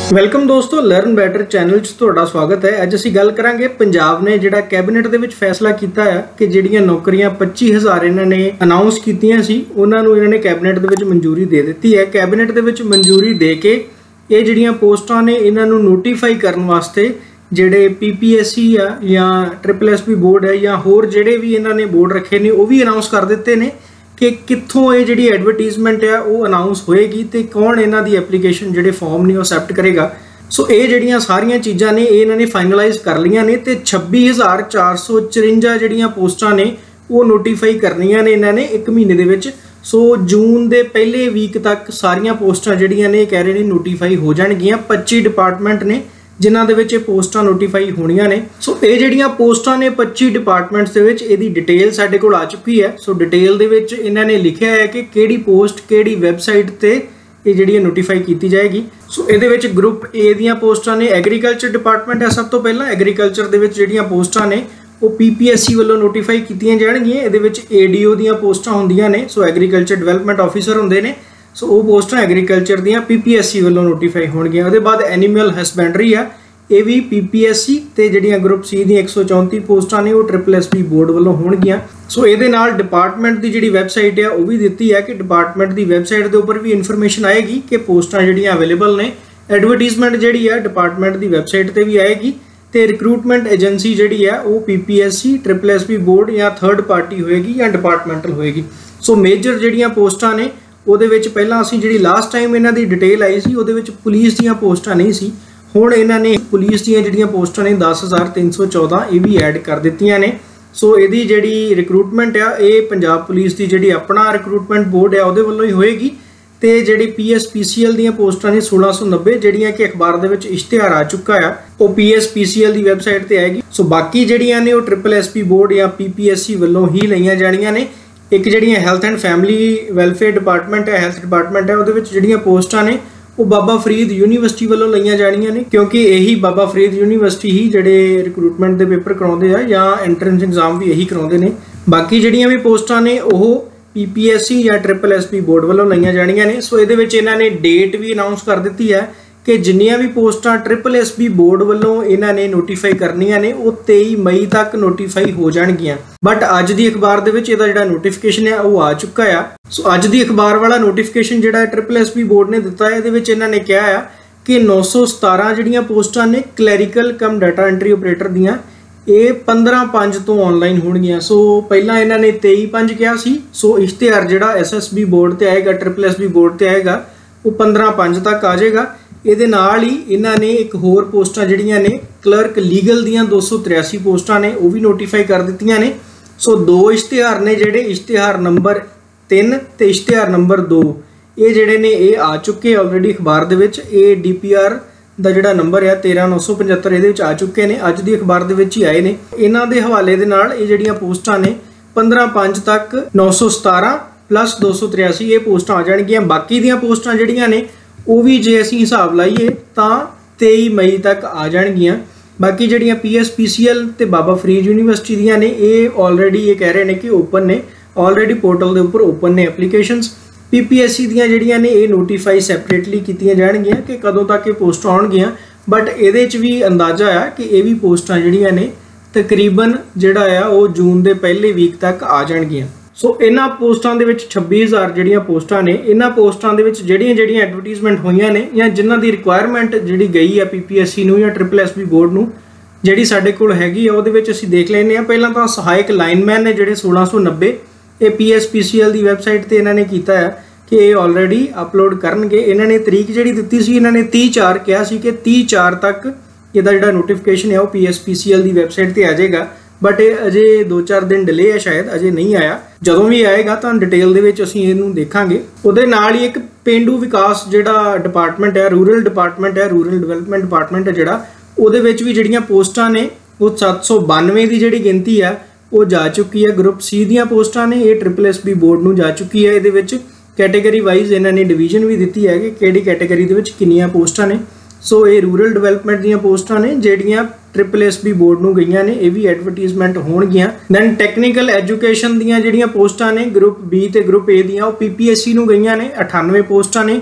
Welcome ਦੋਸਤੋ, learn better channel 'ਚ ਤੁਹਾਡਾ ਸਵਾਗਤ ਹੈ। ਅੱਜ ਅਸੀਂ ਗੱਲ ਕਰਾਂਗੇ ਪੰਜਾਬ ਨੇ ਜਿਹੜਾ ਕੈਬਨਿਟ ਦੇ ਵਿੱਚ ਫੈਸਲਾ ਕੀਤਾ ਹੈ ਕਿ ਜਿਹੜੀਆਂ ਨੌਕਰੀਆਂ 25,000 ਇਹਨਾਂ ਨੇ ਅਨਾਉਂਸ ਕੀਤੀਆਂ ਸੀ ਉਹਨਾਂ ਨੂੰ ਇਹਨਾਂ ਨੇ ਕੈਬਨਿਟ ਦੇ ਵਿੱਚ ਮਨਜ਼ੂਰੀ ਦੇ ਦਿੱਤੀ ਹੈ। ਕੈਬਨਿਟ ਦੇ ਵਿੱਚ ਮਨਜ਼ੂਰੀ ਦੇ ਕੇ ਇਹ ਜਿਹੜੀਆਂ ਪੋਸਟਾਂ ਨੇ ਇਹਨਾਂ ਨੂੰ ਨੋਟੀਫਾਈ ਕਰਨ ਵਾਸਤੇ ਜਿਹੜੇ PPSC ਆ ਜਾਂ SSSB ਬੋਰਡ ਹੈ ਜਾਂ ਹੋਰ ਜਿਹੜੇ ਵੀ ਇਹਨਾਂ ਨੇ ਬੋਰਡ ਰੱਖੇ ਨੇ ਉਹ ਵੀ ਅਨਾਉਂਸ ਕਰ ਦਿੱਤੇ ਨੇ कि कित्थों ये जिहड़ी एडवरटाइजमेंट है वो अनाउंस होएगी ते कौन इन्हां दी एप्लीकेशन जिहड़े फॉर्म ने एक्सेप्ट करेगा। सो ये जिहड़ियां सारियां चीज़ां ने इन्हां ने फाइनलाइज कर लियां ने ते 26,454 जिहड़ियां पोस्टां ने वो नोटीफाई करनियां ने इन्हां ने 1 महीने दे विच। सो जून के पहले वीक तक सारियां पोस्टां जिहड़ियां ने कह रहे ने नोटीफाई हो जाणगियां। 25 डिपार्टमेंट ने जिन्हां दे विच पोस्टां नोटीफाई होणियां ने। सो ये जिहड़ियां पोस्टां ने 25 डिपार्टमेंट्स दे विच इहदी डिटेल साडे कोल आ चुकी है। सो डिटेल दे विच इन्हां ने लिखिया है कि किहड़ी पोस्ट किहड़ी वैबसाइट ते ये जिहड़ी नोटीफाई की जाएगी। सो इहदे विच ग्रुप ए दीयां पोस्टां ने एग्रीकल्चर डिपार्टमेंट है सब तो पहला। एग्रीकल्चर दे विच जिहड़ियां पोस्टां ने वो PPSC वालों नोटीफाई कीतियां जाणगीआं। इहदे विच ADO दीयां पोस्टां हुंदियां ने, सो एग्रीकल्चर डिवेलपमेंट ऑफिसर हुंदे ने। सो वो पोस्टां एग्रीकल्चर दीयां PPSC वालों नोटीफाई होणगीआं। उहदे बाद एनीमल हसबैंडरी आ ये भी PPSC ते जिहड़ियां ग्रुप C दी 134 पोस्टां ने वो SSSB बोर्ड वालों होणगीआं। सो इहदे नाल डिपार्टमेंट की जिहड़ी वैबसाइट है वो भी दित्ती है कि डिपार्टमेंट की वैबसाइट के उपर भी इन्फॉर्मेशन आएगी कि पोस्टां जिहड़ियां अवेलेबल ने। एडवरटाइजमेंट जिहड़ी है डिपार्टमेंट की वैबसाइट पर भी आएगी ते रिक्रूटमेंट एजेंसी जिहड़ी है वो PPSC SSSB बोर्ड या थर्ड पार्टी होएगी या डिपार्टमेंटल होएगी। सो मेजर जिहड़ियां पोस्टां ने उहदे विच पहलां असीं जिहड़ी लास्ट टाइम इन्हां दी डिटेल आई सी उहदे विच पुलिस दीयां पोस्टां नहीं सी। हुण इन्हां ने पुलिस दीयां जिहड़ियां पोस्टां ने 10,314 ये भी ऐड कर दित्तियां ने। सो इहदी जिहड़ी रिक्रूटमेंट आ ये पंजाब पुलिस की जिहड़ी अपना रिक्रूटमेंट बोर्ड है उहदे वल्लों ही होएगी ते जिहड़ी PSPCL दीयां पोस्टां ने 1690 जिहड़ियां कि अखबार दे विच इश्तिहार आ चुका है वो PSPCL दी वैबसाइट ते आएगी। सो बाकी जिहड़ियां ने वो SSSB बोर्ड या PPSC वल्लों ही लईआं जाणियां ने। एक जिहड़ियां health and family welfare department है, हैल्थ डिपार्टमेंट है, उहदे विच जिहड़ियां पोस्टां ने वो बाबा फरीद यूनीवर्सिटी वालों लईआं जाणियां ने क्योंकि यही बाबा फरीद यूनीवर्सिटी ही जिहड़े रिक्रूटमेंट के पेपर कराउंदे आ या एंट्रेंस एग्जाम भी यही कराउंदे ने। बाकी जिहड़ियां भी पोस्टां ने वो PPSC या SSSB बोर्ड वालों लईआं जाणियां ने। सो इहदे विच इन्हां ने डेट भी अनाउंस कर दित्ती है कि जिन्नियां भी पोस्टां SSSB बोर्ड वालों इन्हां ने नोटीफाई करनियां ने वो 23 मई तक नोटीफाई हो जाणगियां। बट अज दी अखबार दे विच इहदा जिहड़ा नोटिफिकेशन है वो आ चुका है। सो अज दी अखबार वाला नोटिफिकेशन जिहड़ा SSSB बोर्ड ने दिता है इहदे विच इन्हां ने कहा है कि 917 जिहड़ियां पोस्टां ने clerical cum data entry operator दीयां ये 15/5 तो ऑनलाइन होणगियां। सो पहला इन्हां ने 23/5 कहा सी। सो इश्तिहार जिहड़ा SSB बोर्ड ते आएगा SSSB बोर्ड ते आएगा वो 15/5 तक आ जाएगा। ਇਹਦੇ ਨਾਲ ਹੀ ਇਹਨਾਂ ਨੇ ਇੱਕ ਹੋਰ ਪੋਸਟਾਂ ਜਿਹੜੀਆਂ ਨੇ ਕਲਰਕ ਲੀਗਲ ਦੀਆਂ 283 ਪੋਸਟਾਂ ਨੇ ਉਹ ਵੀ ਨੋਟੀਫਾਈ ਕਰ ਦਿੱਤੀਆਂ ਨੇ। ਸੋ ਦੋ ਇਸ਼ਤਿਹਾਰ ਨੇ ਜਿਹੜੇ ਇਸ਼ਤਿਹਾਰ ਨੰਬਰ 3 ਤੇ ਇਸ਼ਤਿਹਾਰ ਨੰਬਰ 2 ਇਹ ਜਿਹੜੇ ਨੇ ਇਹ ਆ ਚੁੱਕੇ ਆਲਰੇਡੀ ਅਖਬਾਰ ਦੇ ਵਿੱਚ। ਇਹ DPR ਦਾ ਜਿਹੜਾ ਨੰਬਰ ਹੈ 13975 ਇਹਦੇ ਵਿੱਚ ਆ ਚੁੱਕੇ ਨੇ, ਅੱਜ ਦੀ ਅਖਬਾਰ ਦੇ ਵਿੱਚ ਹੀ ਆਏ ਨੇ। ਇਹਨਾਂ ਦੇ ਹਵਾਲੇ ਦੇ ਨਾਲ ਇਹ ਜਿਹੜੀਆਂ ਪੋਸਟਾਂ ਨੇ 15/5 ਤੱਕ 917 + 283 ਇਹ ਪੋਸਟਾਂ ਆ ਜਾਣਗੀਆਂ। ਬਾਕੀ ਦੀਆਂ ਪੋਸਟਾਂ ਜਿਹੜੀਆਂ ਨੇ वो भी जे असीं हिसाब लाइए तो 23 मई तक आ जाणगियां। बाकी जिहड़ियां PSPCL ते बाबा फरीद यूनीवर्सिटी दियां ने ये ऑलरेडी ये कह रहे हैं कि ओपन ने, ऑलरेडी पोर्टल के उपर ओपन ने एप्लीकेशनस। PPSC दियां जिहड़ियां ने ये नोटीफाई सैपरेटली कीतियां जाणगियां कि कदों तक ये पोस्टां आउणगियां। बट इहदे च भी अंदाजा आ कि ये भी पोस्टां जिहड़ियां ने तकरीबन जिहड़ा आ वो जून के पहले वीक तक आ जाणगियां। सो इन्हां पोस्टां दे विच 26,000 जिहड़ियां पोस्टां ने इन्हां पोस्टां दे विच जिहड़ियां एडवरटाइजमेंट होईयां ने या जिन्हां दी रिक्वायरमेंट जिहड़ी गई है PPSC नूं या SSSB बोर्ड नूं जिहड़ी साडे कोल हैगी आ उहदे विच असीं देख लैंदे आ। पहिलां तां सहायक लाइनमैन ने जिहड़े 1690 ये PSPCL दी वैबसाइट ते इन्हां ने कीता है कि ये ऑलरेडी अपलोड करनगे। इन्हां ने तरीक जिहड़ी दित्ती सी इन्हां ने 30/4 कहा सी कि 30/4 तक इहदा जिहड़ा नोटिफिकेशन है वो PSPCL दी वैबसाइट ते आ जाएगा। बट ये अजे 2-4 दिन डिले है, शायद अजे नहीं आया। जदों भी आएगा तो डिटेल दे विच असीं इहनूं देखांगे। उहदे नाल ही एक पेंडू विकास जिहड़ा डिपार्टमेंट है, रूरल डिपार्टमेंट है, रूरल डिवेलपमेंट डिपार्टमेंट है जिहड़ा उहदे विच भी जिहड़ियां पोस्टां ने वो 792 की जिहड़ी गिनती है वो जा चुकी है। ग्रुप C दीयां पोस्टां ने ये SSSB बोर्ड नूं जा चुकी है। इहदे विच कैटेगरी वाइज इन्हां ने डिवीजन भी दित्ती है कि किहड़ी कैटेगरी दे विच किन्नियां पोस्टां ने। सो ये रूरल डिवेलपमेंट दीयां पोस्टां ने जिहड़ियां SSSB बोर्ड नूं गईयां ने ये भी एडवरटाइजमेंट होणगियां। दैन टैक्नीकल एजुकेशन दीयां जिहड़ियां पोस्टां ने ग्रुप B ते ग्रुप A दीयां वो PPSC नूं गईयां ने 98 पोस्टां ने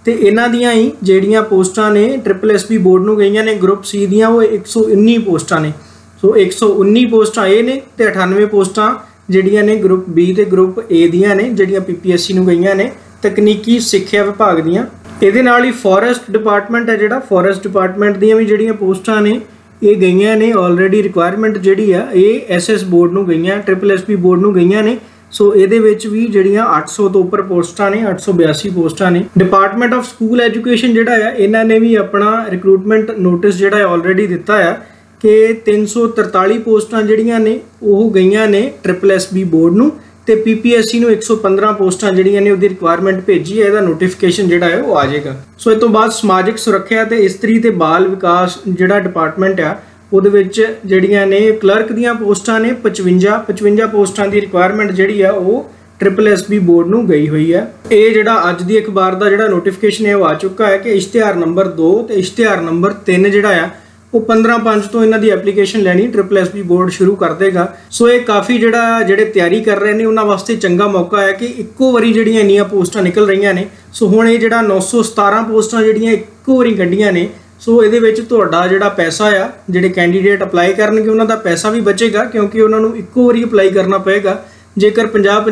ਤੇ ਇਹਨਾਂ ਦੀਆਂ ਹੀ ਜਿਹੜੀਆਂ ਪੋਸਟਾਂ ਨੇ SSSB ਬੋਰਡ ਨੂੰ ਗਈਆਂ ਨੇ ਗਰੁੱਪ ਸੀ ਦੀਆਂ ਉਹ 119 ਪੋਸਟਾਂ ਨੇ। ਸੋ 119 ਪੋਸਟਾਂ ਇਹ ਨੇ ਤੇ 98 ਪੋਸਟਾਂ ਜਿਹੜੀਆਂ ਨੇ ਗਰੁੱਪ B ਤੇ ਗਰੁੱਪ A ਦੀਆਂ ਨੇ ਜਿਹੜੀਆਂ PPSC ਨੂੰ ਗਈਆਂ ਨੇ ਤਕਨੀਕੀ ਸਿੱਖਿਆ ਵਿਭਾਗ ਦੀਆਂ। ਇਹਦੇ ਨਾਲ ਹੀ ਫੋਰੈਸਟ ਡਿਪਾਰਟਮੈਂਟ ਹੈ ਜਿਹੜਾ ਫੋਰੈਸਟ ਡਿਪਾਰਟਮੈਂਟ ਦੀਆਂ ਵੀ ਜਿਹੜੀਆਂ ਪੋਸਟਾਂ ਨੇ ਇਹ ਗਈਆਂ ਨੇ ਆਲਰੇਡੀ ਰਿਕੁਆਇਰਮੈਂਟ ਜਿਹੜੀ ਆ ਇਹ SS ਬੋਰਡ ਨੂੰ ਗਈਆਂ SSSB ਬੋਰਡ ਨੂੰ ਗਈਆਂ ਨੇ। ਸੋ ਇਹਦੇ ਵਿੱਚ ਵੀ ਜਿਹੜੀਆਂ 800 ਤੋਂ ਉੱਪਰ ਪੋਸਟਾਂ ਨੇ 882 ਪੋਸਟਾਂ ਨੇ। ਡਿਪਾਰਟਮੈਂਟ ਆਫ ਸਕੂਲ ਐਜੂਕੇਸ਼ਨ ਜਿਹੜਾ ਆ ਇਹਨਾਂ ਨੇ ਵੀ ਆਪਣਾ ਰਿਕਰੂਟਮੈਂਟ ਨੋਟਿਸ ਜਿਹੜਾ ਆਲਰੇਡੀ ਦਿੱਤਾ ਆ ਕਿ 343 ਪੋਸਟਾਂ ਜਿਹੜੀਆਂ ਨੇ ਉਹ ਗਈਆਂ ਨੇ SSSB ਬੋਰਡ ਨੂੰ ਤੇ PPSC ਨੂੰ 115 ਪੋਸਟਾਂ ਜਿਹੜੀਆਂ ਨੇ ਉਹਦੀ ਰਿਕੁਆਇਰਮੈਂਟ ਭੇਜੀ ਹੈ। ਇਹਦਾ ਨੋਟੀਫਿਕੇਸ਼ਨ ਜਿਹੜਾ ਹੈ ਉਹ ਆ ਜਾਏਗਾ। ਸੋ ਇਸ ਤੋਂ ਬਾਅਦ ਸਮਾਜਿਕ ਸੁਰੱਖਿਆ ਤੇ ਇਸਤਰੀ ਤੇ ਬਾਲ ਵਿਕਾਸ ਜਿਹੜਾ ਡਿਪਾਰਟਮੈਂਟ ਆ ਉਹਦੇ ਵਿੱਚ ਜਿਹੜੀਆਂ ਨੇ ਕਲਰਕ ਦੀਆਂ ਪੋਸਟਾਂ ਨੇ 55 ਪੋਸਟਾਂ ਦੀ ਰਿਕੁਆਇਰਮੈਂਟ ਜਿਹੜੀ ਆ ਉਹ SSSB ਬੋਰਡ ਨੂੰ ਗਈ ਹੋਈ ਹੈ। ਇਹ ਜਿਹੜਾ ਅੱਜ ਦੀ ਅਖਬਾਰ ਦਾ ਜਿਹੜਾ ਨੋਟੀਫਿਕੇਸ਼ਨ ਹੈ ਉਹ ਆ ਚੁੱਕਾ ਹੈ ਕਿ ਇਸ਼ਤਿਹਾਰ ਨੰਬਰ 2 ਤੇ ਇਸ਼ਤਿਹਾਰ ਨੰਬਰ 3 ਜਿਹੜਾ ਆ ਉਹ 15/5 ਤੋਂ ਇਹਨਾਂ ਦੀ ਐਪਲੀਕੇਸ਼ਨ ਲੈਣੀ SSSB ਬੋਰਡ ਸ਼ੁਰੂ ਕਰ ਦੇਗਾ। ਸੋ ਇਹ ਕਾਫੀ ਜਿਹੜੇ ਤਿਆਰੀ ਕਰ ਰਹੇ ਨੇ ਉਹਨਾਂ ਵਾਸਤੇ ਚੰਗਾ ਮੌਕਾ ਹੈ ਕਿ ਇੱਕੋ ਵਾਰੀ ਜਿਹੜੀਆਂ ਇੰਨੀਆਂ ਪੋਸਟਾਂ ਨਿਕਲ ਰਹੀਆਂ ਨੇ। ਸੋ ਹੁਣ ਇਹ ਜਿਹੜਾ 917 ਪੋਸਟਾਂ ਜਿਹੜੀਆਂ ਇੱਕੋ ਵਾਰੀ ਕੱਢੀਆਂ ਨੇ ਸੋ ਇਹਦੇ ਵਿੱਚ ਤੁਹਾਡਾ ਜਿਹੜਾ ਪੈਸਾ ਆ ਜਿਹੜੇ ਕੈਂਡੀਡੇਟ ਅਪਲਾਈ ਕਰਨਗੇ ਉਹਨਾਂ ਦਾ ਪੈਸਾ ਵੀ ਬਚੇਗਾ ਕਿਉਂਕਿ ਉਹਨਾਂ ਨੂੰ ਇੱਕੋ ਵਾਰੀ ਅਪਲਾਈ ਕਰਨਾ ਪਏਗਾ। ਜੇਕਰ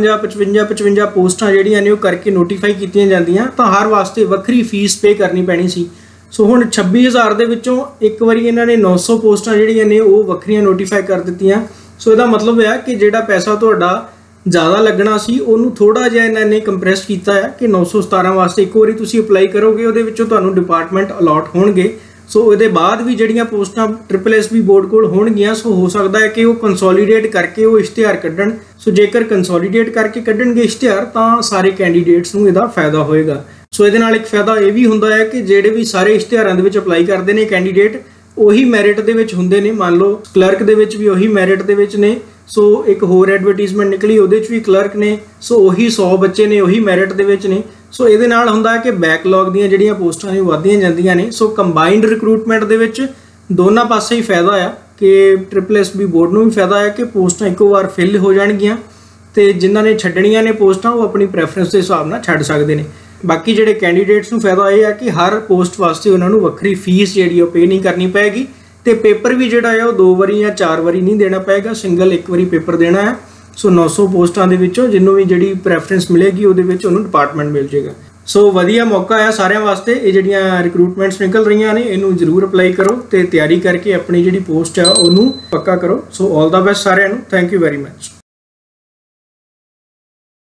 55 ਪੋਸਟਾਂ ਜਿਹੜੀਆਂ ਨੇ ਉਹ ਕਰਕੇ ਨੋਟੀਫਾਈ ਕੀਤੀਆਂ ਜਾਂਦੀਆਂ ਤਾਂ ਹਰ ਵਾਸਤੇ ਵੱਖਰੀ ਫੀਸ ਪੇ ਕਰਨੀ ਪੈਣੀ ਸੀ। ਸੋ ਹੁਣ 26000 ਦੇ ਵਿੱਚੋਂ ਇੱਕ ਵਾਰੀ ਇਹਨਾਂ ਨੇ 900 ਪੋਸਟਾਂ ਜਿਹੜੀਆਂ ਨੇ ਉਹ ਵੱਖਰੀਆਂ ਨੋਟੀਫਾਈ ਕਰ ਦਿੱਤੀਆਂ। ਸੋ ਇਹਦਾ ਮਤਲਬ ਹੈ ਕਿ ਜਿਹੜਾ ਪੈਸਾ ਤੁਹਾਡਾ ਜ਼ਿਆਦਾ ਲੱਗਣਾ ਸੀ ਉਹਨੂੰ ਥੋੜਾ ਜਿਹਾ ਇਹਨਾਂ ਨੇ ਕੰਪਰੈਸ ਕੀਤਾ ਹੈ ਕਿ 917 ਵਾਸਤੇ ਇੱਕ ਵਾਰੀ ਤੁਸੀਂ ਅਪਲਾਈ ਕਰੋਗੇ ਉਹਦੇ ਵਿੱਚੋਂ ਤੁਹਾਨੂੰ ਡਿਪਾਰਟਮੈਂਟ ਅਲਾਟ ਹੋਣਗੇ। ਸੋ ਇਹਦੇ ਬਾਅਦ ਵੀ ਜਿਹੜੀਆਂ ਪੋਸਟਾਂ SSSB ਬੋਰਡ ਕੋਲ ਹੋਣਗੀਆਂ ਸੋ ਹੋ ਸਕਦਾ ਹੈ ਕਿ ਉਹ ਕੰਸੋਲੀਡੇਟ ਕਰਕੇ ਉਹ ਇਸ਼ਤਿਹਾਰ ਕੱਢਣ। ਸੋ ਜੇਕਰ ਕੰਸੋਲੀਡੇਟ ਕਰਕੇ ਕੱਢਣਗੇ ਇਸ਼ਤਿਹਾਰ ਤਾਂ ਸਾਰੇ ਕੈਂਡੀਡੇਟਸ ਨੂੰ ਇਹਦਾ ਫਾਇਦਾ ਹੋਏਗਾ। ਸੋ ਇਹਦੇ ਨਾਲ ਇੱਕ ਫਾਇਦਾ ਇਹ ਵੀ ਹੁੰਦਾ ਹੈ ਕਿ ਜਿਹੜੇ ਵੀ ਸਾਰੇ ਇਸ਼ਤਿਹਾਰਾਂ ਦੇ ਵਿੱਚ ਅਪਲਾਈ ਕਰਦੇ ਨੇ ਕੈਂਡੀਡੇਟ ਉਹੀ ਮੈਰਿਟ ਦੇ ਵਿੱਚ ਹੁੰਦੇ ਨੇ। ਮੰਨ ਲਓ ਕਲਰਕ ਦੇ ਵਿੱਚ ਵੀ ਉਹੀ ਮੈਰਿਟ ਦੇ ਵਿੱਚ ਨੇ। ਸੋ ਇੱਕ ਹੋਰ ਐਡਵਰਟਾਈਜ਼ਮੈਂਟ ਨਿਕਲੀ ਉਹਦੇ 'ਚ ਵੀ ਕਲਰਕ ਨੇ। ਸੋ ਉਹੀ 100 ਬੱਚੇ ਨੇ ਉਹੀ ਮੈਰਿਟ ਦੇ ਵਿੱਚ ਨੇ। ਸੋ ਇਹਦੇ ਨਾਲ ਹੁੰਦਾ ਹੈ ਕਿ ਬੈਕਲੌਗ ਦੀਆਂ ਜਿਹੜੀਆਂ ਪੋਸਟਾਂ ਨੇ ਵਧਦੀਆਂ ਜਾਂਦੀਆਂ ਨੇ। ਸੋ ਕੰਬਾਈਨਡ ਰਿਕਰੂਟਮੈਂਟ ਦੇ ਵਿੱਚ ਦੋਨਾਂ ਪਾਸੇ ਹੀ ਫਾਇਦਾ ਆ ਕਿ SSSB ਬੋਰਡ ਨੂੰ ਵੀ ਫਾਇਦਾ ਹੈ ਕਿ ਪੋਸਟਾਂ ਇੱਕੋ ਵਾਰ ਫਿਲ ਹੋ ਜਾਣਗੀਆਂ ਤੇ ਜਿਨ੍ਹਾਂ ਨੇ ਛੱਡਣੀਆਂ ਨੇ ਪੋਸਟਾਂ ਉਹ ਆਪਣੀ ਪ੍ਰੈਫਰੈਂਸ ਦੇ ਹਿਸਾਬ ਨਾਲ ਛੱਡ ਸਕਦੇ ਨੇ। ਬਾਕੀ ਜਿਹੜੇ ਕੈਂਡੀਡੇਟਸ ਨੂੰ ਫਾਇਦਾ ਇਹ ਹੈ ਕਿ ਹਰ ਪੋਸਟ ਵਾਸਤੇ ਉਹਨਾਂ ਨੂੰ ਵੱਖਰੀ ਫੀਸ ਜਿਹੜੀ ਉਹ ਪੇ ਨਹੀਂ ਕਰਨੀ ਪਏਗੀ ਤੇ ਪੇਪਰ ਵੀ ਜਿਹੜਾ ਹੈ ਉਹ 2 ਵਾਰੀ ਜਾਂ 4 ਵਾਰੀ ਨਹੀਂ ਦੇਣਾ ਪਏਗਾ, ਸਿੰਗਲ ਇੱਕ ਵਾਰੀ ਪੇਪਰ ਦੇਣਾ ਹੈ। ਸੋ 900 ਪੋਸਟਾਂ ਦੇ ਵਿੱਚੋਂ ਜਿਹਨੂੰ ਵੀ ਜਿਹੜੀ ਪ੍ਰੈਫਰੈਂਸ ਮਿਲੇਗੀ ਉਹਦੇ ਵਿੱਚ ਉਹਨੂੰ ਡਿਪਾਰਟਮੈਂਟ ਮਿਲ ਜਾਏਗਾ। ਸੋ ਵਧੀਆ ਮੌਕਾ ਹੈ ਸਾਰਿਆਂ ਵਾਸਤੇ। ਇਹ ਜਿਹੜੀਆਂ ਰਿਕਰੂਟਮੈਂਟਸ ਨਿਕਲ ਰਹੀਆਂ ਨੇ ਇਹਨੂੰ ਜ਼ਰੂਰ ਅਪਲਾਈ ਕਰੋ ਤੇ ਤਿਆਰੀ ਕਰਕੇ ਆਪਣੀ ਜਿਹੜੀ ਪੋਸਟ ਆ ਉਹਨੂੰ ਪੱਕਾ ਕਰੋ। ਸੋ ਆਲ ਦਾ ਬੈਸਟ ਸਾਰਿਆਂ ਨੂੰ। Thank you very much.